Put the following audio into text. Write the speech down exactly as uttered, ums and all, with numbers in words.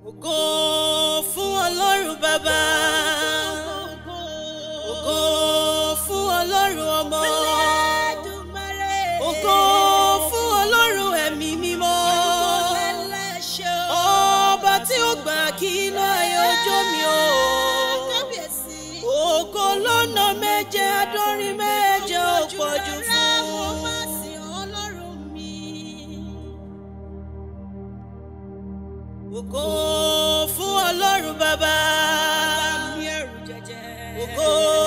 Ògo fún Ọlọ́run Baba, ògo fún Ọlọ́run Ọmọ, ògo fún Ọlọ́run Ẹ̀mí Mímọ́, ọba tí ó gbà kí iná ayọ̀ jó mi o. Ògo lọ́nà méje àádọ́rin méje ó pọ̀jù fún. Ògo fún Ọlọ́run Baba, ògo